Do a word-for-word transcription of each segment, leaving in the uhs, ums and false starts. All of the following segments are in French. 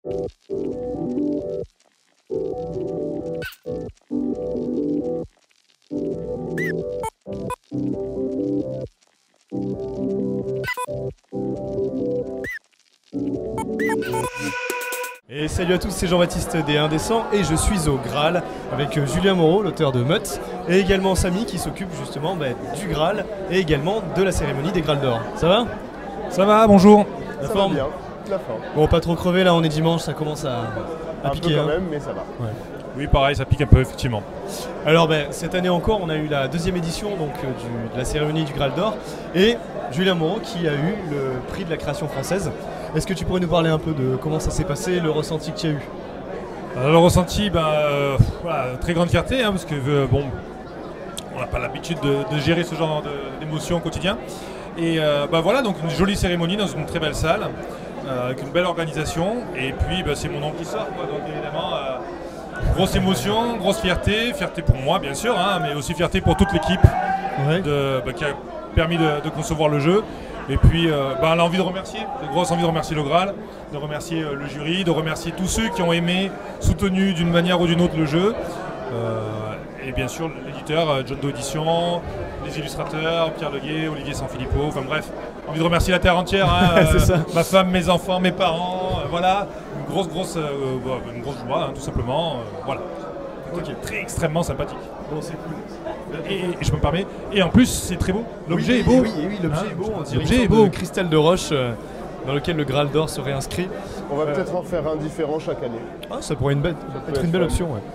Et salut à tous, c'est Jean-Baptiste des Indécents et je suis au Graal avec Julien Moreau, l'auteur de Mutt, et également Samy qui s'occupe justement bah, du Graal et également de la cérémonie des Graals d'or. Ça va? Ça va, bonjour. La ça forme va bien, la forme. Bon, pas trop crevé là, on est dimanche, ça commence à, à un piquer. peu quand hein. même, mais ça va. Ouais. Oui, pareil, ça pique un peu, effectivement. Alors ben, cette année encore, on a eu la deuxième édition donc, euh, du, de la cérémonie du Graal d'or et Julien Moreau qui a eu le prix de la création française. Est-ce que tu pourrais nous parler un peu de comment ça s'est passé, le ressenti que tu as eu? Alors, le ressenti, ben, euh, voilà, très grande fierté, hein, parce que euh, bon, on n'a pas l'habitude de, de gérer ce genre d'émotions au quotidien. Et euh, ben, voilà, donc une jolie cérémonie dans une très belle salle, euh, avec une belle organisation. Et puis ben, c'est mon nom qui sort, quoi, donc évidemment, euh, grosse émotion, grosse fierté, fierté pour moi bien sûr, hein, mais aussi fierté pour toute l'équipe Ouais. de, ben, qui a permis de, de concevoir le jeu. Et puis, euh, bah, l'envie de remercier, de grosse envie de remercier le Graal, de remercier euh, le jury, de remercier tous ceux qui ont aimé, soutenu d'une manière ou d'une autre le jeu. Euh, et bien sûr, l'éditeur, euh, John Doe Édition, les illustrateurs, Pierre Leguet, Olivier Sanfilippo, enfin bref, envie de remercier la terre entière, hein, C'est ça. ma femme, mes enfants, mes parents, euh, voilà, une grosse, grosse, euh, bah, une grosse joie, hein, tout simplement, euh, voilà. Ok. Très extrêmement sympathique. Bon, c'est cool. Et, et je me permets, et en plus, c'est très beau, l'objet Oui, est beau. Oui, oui, l'objet Hein, est beau. On dirait l'objet une est sorte beau. de cristal de roche euh, dans lequel le Graal d'or serait inscrit. On va Euh, peut-être en faire un différent chaque année. Ah, ça pourrait une belle- peut être une être belle fun. option. Ouais.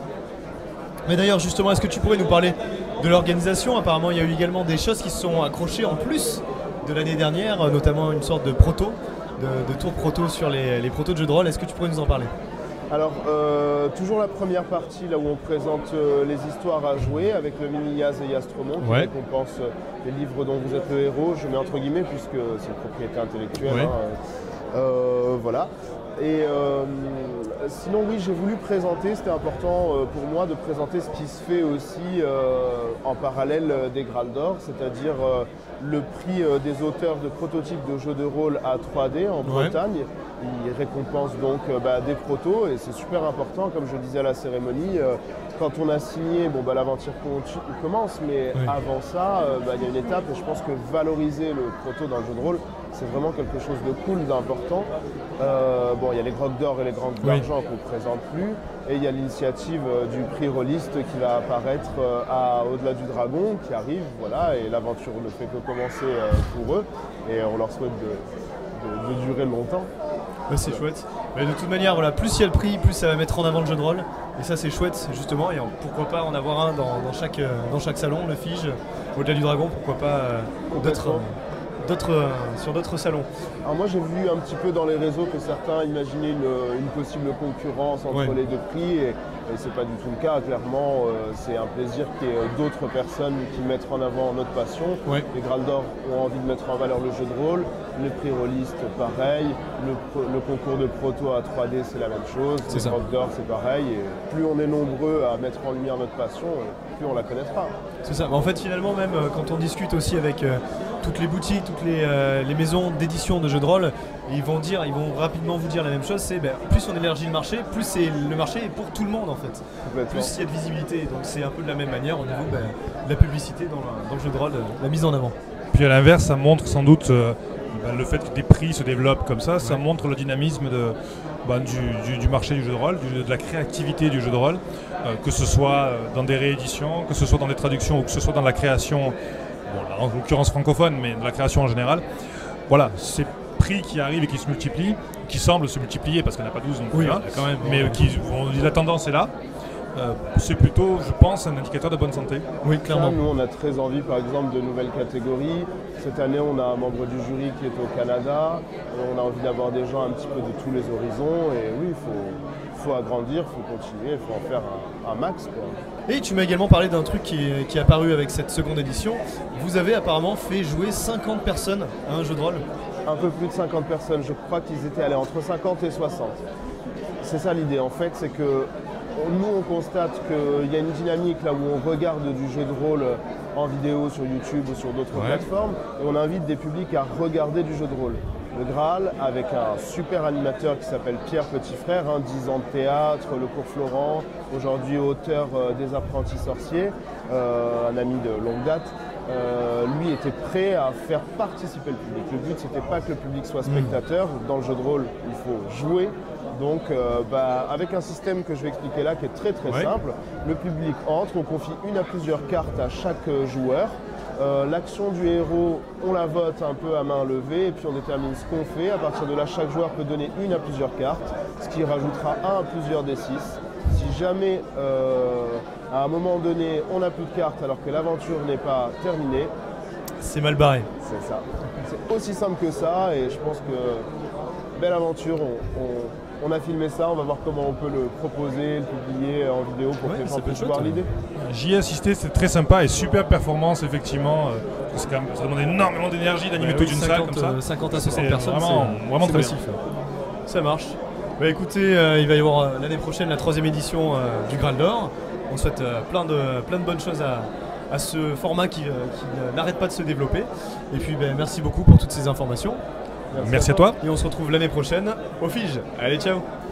Mais d'ailleurs, justement, est-ce que tu pourrais nous parler de l'organisation? Apparemment, il y a eu également des choses qui se sont accrochées en plus de l'année dernière, euh, notamment une sorte de proto, de, de tour proto sur les, les protos de jeux de rôle. Est-ce que tu pourrais nous en parler? Alors, euh, toujours la première partie, là où on présente euh, les histoires à jouer, avec le mini Yaz et Yastromon, qui Ouais. récompense euh, les livres dont vous êtes le héros, je mets entre guillemets, puisque c'est une propriété intellectuelle. Ouais. Hein, euh, voilà. Et euh, sinon, oui, j'ai voulu présenter, c'était important euh, pour moi de présenter ce qui se fait aussi euh, en parallèle euh, des Graals d'or, c'est-à-dire euh, le prix euh, des auteurs de prototypes de jeux de rôle à trois D en Ouais. Bretagne. Ils récompensent donc euh, bah, des protos et c'est super important, comme je disais à la cérémonie. euh, quand on a signé, bon, bah, l'aventure conti- commence, mais Oui. avant ça, euh, bah, il y a une étape et je pense que valoriser le proto dans le jeu de rôle, c'est vraiment quelque chose de cool, d'important. Euh, bon, il y a les grottes d'or et les grottes Oui. d'argent qu'on ne présente plus. Et il y a l'initiative euh, du prix Rolliste qui va apparaître euh, à Au-delà du Dragon, qui arrive, voilà, et l'aventure ne fait que commencer euh, pour eux. Et on leur souhaite de, de- de durer longtemps. Ouais, c'est chouette. Mais de toute manière, voilà, plus il y a le prix, plus ça va mettre en avant le jeu de rôle. Et ça, c'est chouette, justement. Et en- pourquoi pas en avoir un dans, dans chaque, euh, dans chaque salon, le Fige, Au-delà du Dragon, pourquoi pas euh, d'autres, Complètement. euh, d'autres, euh, sur d'autres salons. Alors moi j'ai vu un petit peu dans les réseaux que certains imaginaient une, une possible concurrence entre Ouais. les deux prix et, et c'est pas du tout le cas. Clairement euh, c'est un plaisir qu'il y ait euh, d'autres personnes qui mettent en avant notre passion. Ouais. Les Graals d'or ont envie de mettre en valeur le jeu de rôle, le prix Rolliste pareil, le, pro- le concours de proto à trois D c'est la même chose, C'est les ça. grottes d'or c'est pareil et plus on est nombreux à mettre en lumière notre passion, euh, plus on la connaîtra. C'est ça. Bah, en fait, finalement, même euh, quand on discute aussi avec euh, toutes les boutiques, toutes les, euh, les maisons d'édition de jeux de rôle, ils vont dire, ils vont rapidement vous dire la même chose. C'est ben, plus on élargit le marché, plus c'est le marché est pour tout le monde en fait. Complètement. Plus il y a de visibilité. Donc c'est un peu de la même manière au niveau ben, de la publicité dans, la- dans le jeu de rôle, euh, la mise en avant. Puis à l'inverse, ça montre sans doute euh, bah, le fait que des prix se développent comme ça, ça Ouais. montre le dynamisme de, bah, du, du- du marché du jeu de rôle, du- de la créativité du jeu de rôle, euh, que ce soit euh, dans des rééditions, que ce soit dans des traductions ou que ce soit dans la création, bon, là, en l'occurrence francophone, mais de la création en général. Voilà, ces prix qui arrivent et qui se multiplient, qui semblent se multiplier parce qu'il n'y en a pas douze non plus, Oui, hein, il y a quand même. mais qui, on dit la tendance est là. Euh, c'est plutôt, je pense, un indicateur de bonne santé. Oui, Ça, clairement. nous, on a très envie, par exemple, de nouvelles catégories. Cette année, on a un membre du jury qui est au Canada. On a envie d'avoir des gens un petit peu de tous les horizons. Et oui, il faut, faut agrandir, il faut continuer, il faut en faire un, un max, quoi. Et tu m'as également parlé d'un truc qui est, qui est apparu avec cette seconde édition. Vous avez apparemment fait jouer cinquante personnes à un jeu de rôle. Un peu plus de cinquante personnes. Je crois qu'ils étaient allés entre cinquante et soixante. C'est ça l'idée, en fait, c'est que nous, on constate qu'il y a une dynamique là où on regarde du jeu de rôle en vidéo sur YouTube ou sur d'autres Ouais. plateformes et on invite des publics à regarder du jeu de rôle. le Graal, avec un super animateur qui s'appelle Pierre Petitfrère, hein, dix ans de théâtre, le cours Florent, aujourd'hui auteur euh, des Apprentis Sorciers, euh, un ami de longue date. Euh, lui était prêt à faire participer le public. Le but, c'était pas que le public soit spectateur. Dans le jeu de rôle, il faut jouer. Donc, euh, bah, avec un système que je vais expliquer là, qui est très très ouais. simple, le public entre, on confie une à plusieurs cartes à chaque euh, joueur. Euh, L'action du héros, on la vote un peu à main levée et puis on détermine ce qu'on fait. À partir de là, chaque joueur peut donner une à plusieurs cartes, ce qui rajoutera un à plusieurs D six. Si jamais, euh, à un moment donné, on n'a plus de cartes alors que l'aventure n'est pas terminée, c'est mal barré. C'est ça. C'est aussi simple que ça et je pense que belle aventure. On, on, on a filmé ça, on va voir comment on peut le proposer, le publier en vidéo pour Ouais, que les ça gens peut puissent être voir chouette, l'idée. J'y ai assisté, c'était très sympa et super performance effectivement. euh, parce que quand même, ça demande énormément d'énergie d'animer Ouais, toute oui, une cinquante, salle comme ça. euh, cinquante à soixante C'est personnes, vraiment- c'est vraiment c'est très massif. Ça marche. Bah écoutez, euh, il va y avoir euh, l'année prochaine la troisième édition euh, du Graal d'Or. On souhaite euh, plein, de, plein de bonnes choses à, à ce format qui, euh, qui n'arrête pas de se développer. Et puis bah, merci beaucoup pour toutes ces informations. Merci à toi. Et on se retrouve l'année prochaine au Fige. Allez, ciao.